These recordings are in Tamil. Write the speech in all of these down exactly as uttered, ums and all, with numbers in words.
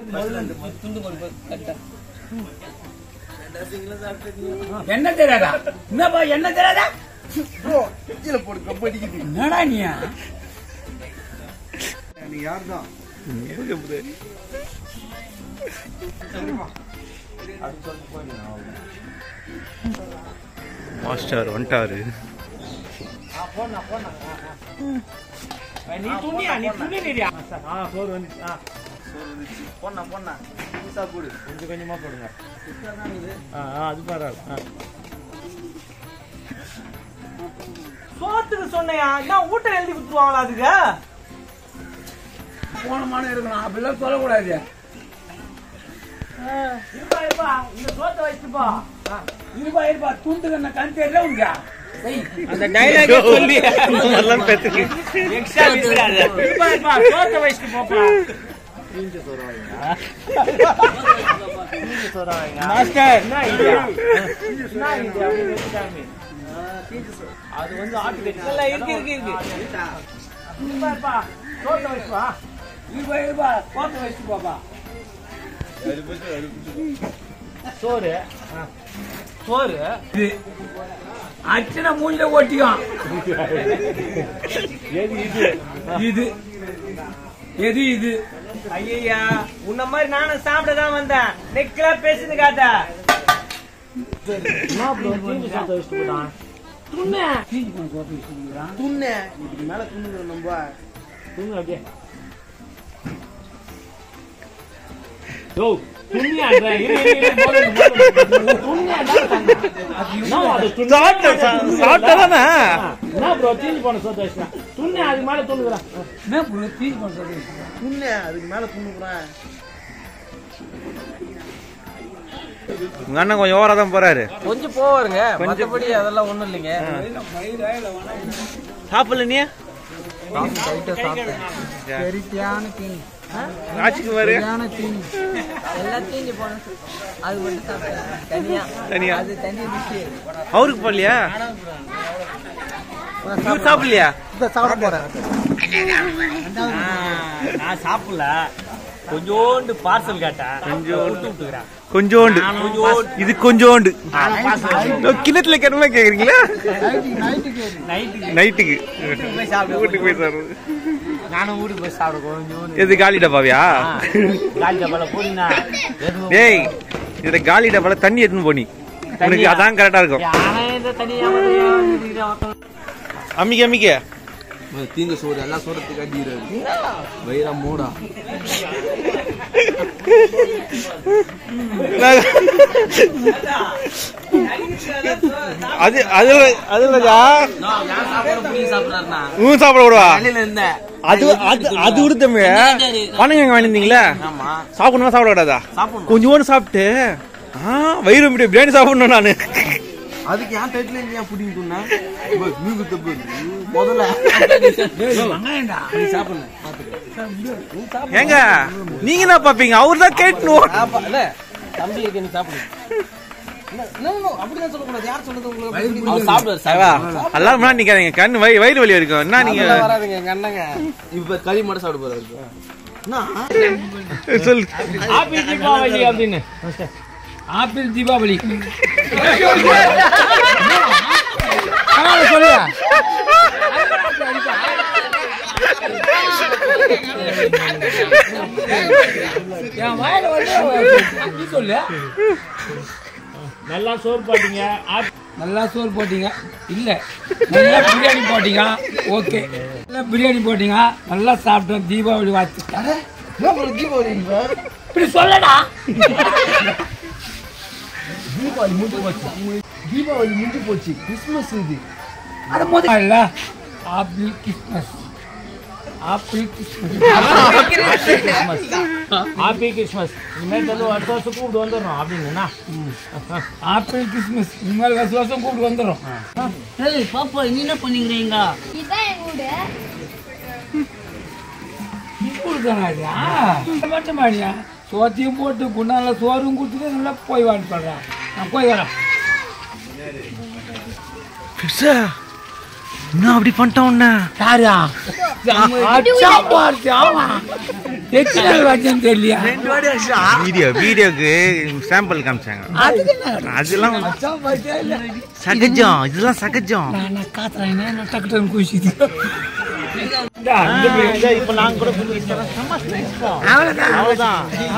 என்ன தெரியாதா? என்னப்பா என்ன தெரியாதா? என்னடா நீ யாருதான் மாஸ்டர் வந்துட்டாரு. நீ துணியா நீ துணி நீரியா சோறு வந்து பொண்ணா பொண்ணா புதுசா போடு கொஞ்சம் கொஞ்சமா போடுங்க. அது பரவாயில்ல. சோத்துக்கு சொன்னையா நான் ஊட்ட எழுதி கொடுத்துருவாங்களா? அதுக்கு போனமான இருக்கணும் அப்படிலாம் சொல்லக்கூடாது. இருப்பா இருப்பா இந்த சோத்தை வச்சுப்பா. இருப்பா இருப்பா துண்டு கண்ண கண் தெரியல உங்க அந்த டைலாக் சொல்லி எல்லாம் பெத்துக்கு எக்ஸ்ட்ரா பேசுறாங்க. இருப்பா இருப்பா சோத்தை வச்சுட்டு போப்பா. தீஞ்ச சோறாங்க தீஞ்ச சோறாங்க மாஸ்டர் என்ன ஐடியா என்ன ஐடியா அப்படி வெச்சாமே தீஞ்ச சோறு அது வந்து ஆட்டு கறி இல்ல இருக்கு இருக்கு இருக்கு. இருப்பா இருப்பா சோத்தை வச்சுப்பா. இருப்பா இருப்பா சோத்தை வச்சுட்டு போப்பா. சோறு சோறு அச்சனை மூஞ்சில ஓட்டிக்கும். இது எது இது? ஐயா உன்ன மாதிரி நானும் சாப்பிடதான் வந்தேன். நெக்ல பேசுது காட்டா துண்ணு இதுக்கு மேல துண்ணு நம்ம துண்ணு அப்படியே உங்க அண்ணன் கொஞ்சம் ஓவரா தான் போறாரு. கொஞ்சம் போவாருங்க மற்றபடி அதெல்லாம் ஒண்ணும் இல்லைங்க. சாப்பிடல நீ அவருக்கு போடலையா? சாப்பிடலையா? சாப்பிட போறேன் நான் சாப்பிடல. கொஞ்சோண்டு பார்சல் கேட்டேன். கொஞ்சோண்டு இது கொஞ்சோண்டு கிணத்துல கேட்டா கேக்குறீங்களா? நைட்டுக்கு வீட்டுக்கு போய் சாப்பிடுறது. நானும் வீட்டுக்கு போய் சாப்பிடுவோம். எது காலி டப்பாவியா? காலி டப்பால போனீங்கன்னா டேய் இதுல காலி டப்பால தண்ணி எடுத்துன்னு போனி உனக்கு அதான் கரெக்டா இருக்கும். அம்மிக்க அம்மிக்க தீங்க சோறு எல்லாம் சோறத்துக்கு அடிக்கிறாரு வயிறா மூடா. அது அது அதுலயா ஊன் சாப்பிட விடுவா? அது அது விடுத்தமே பணங்க வாங்கிருந்தீங்களா? சாப்பிடணுமா சாப்பிட கூடாதா? கொஞ்சோண்டு சாப்பிட்டு வயிறு பிரியாணி சாப்பிடணும் நானு. அதுக்கு ஏன் டைட்டில் ஏன் புடிங்க சொன்னா முதல்ல ஏங்க நீங்க என்ன பாப்பீங்க? அவரு தான் கேட்கணும். தம்பி இருக்கு நீ சாப்பிடு. அப்படிதான் சொல்லக்கூடாது. யார் சொல்றது உங்களுக்கு? எல்லாரும் நிக்காதீங்க. கண்ணு வயிறு வலி இருக்கும். என்ன நீங்க வராதுங்க எங்க அண்ணங்க இப்ப கறி மட்டும் சாப்பிட போறாரு. சொல்லு ஆப்பிள் தீபாவளி அப்படின்னு. ஆப்பிள் தீபாவளி சொல்லுங்க. சொல்லு நல்லா சோறு போட்டீங்க. நல்லா சோறு போட்டீங்க இல்ல நல்லா பிரியாணி போட்டீங்க. ஓகே நல்லா பிரியாணி போட்டீங்க. நல்லா சாப்பிட்டோம். தீபாவளி வாழ்த்து. தீபாவளி இப்படி சொல்லடா. தீபாவளி முடிஞ்சு போச்சு. தீபாவளி முடிஞ்சு போச்சு. கிறிஸ்துமஸ் இது அது முதல்ல இல்ல. Apple Christmas apple Christmas apple Christmas இனிமேல் வந்து வருஷம் வருஷம் கூப்பிட்டு வந்துடுறோம் அப்படின்னா ஆப்பிள் கிறிஸ்மஸ் இனிமேல் வருஷம் வருஷம் கூப்பிட்டு வந்துடுறோம். பாப்பா நீ என்ன பண்ணிக்கிறீங்க? மட்டும் மாடியா சோத்தையும் போட்டு குண்டால சோறும் கொடுத்துட்டு நல்லா போய் வாங்கி சொல்றேன். நான் போய் வரேன். இன்னும் அப்படி பண்ணிட்டோம் உன்ன யாரா அச்சா பார்த்து ஆமா எத்தனை வாட்சம் தெரியலையா வீடியோ வீடியோக்கு சாம்பிள் காமிச்சாங்க அதெல்லாம் சகஜம் இதெல்லாம் சகஜம் நான் காத்துறேன் நான் டக்குன்னு குஷிது இப்ப நாங்க கூட அவ்வளவுதான்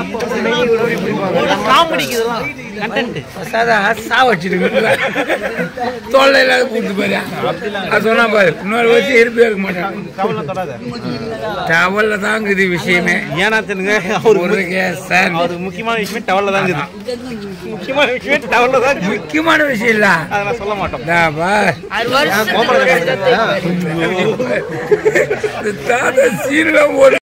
காமெடிக்கு இதெல்லாம் கண்டென்ட் சாதா சாவச்சிடுங்க தொல்லை இல்லாத கூட்டு பாரு அது சொன்னா பாரு இன்னொரு வருஷம் இருப்பே இருக்க மாட்டான் கவலை தொடாத டவல்ல தாங்க இது விஷயமே ஏன்னா தெரியுங்க அவரு சார் அவருக்கு முக்கியமான விஷயமே டவல்ல தான் இருக்குது முக்கியமான விஷயம் டவல்ல தான் முக்கியமான விஷயம் இல்ல அதெல்லாம் சொல்ல மாட்டோம் தாத்தா சீன்ல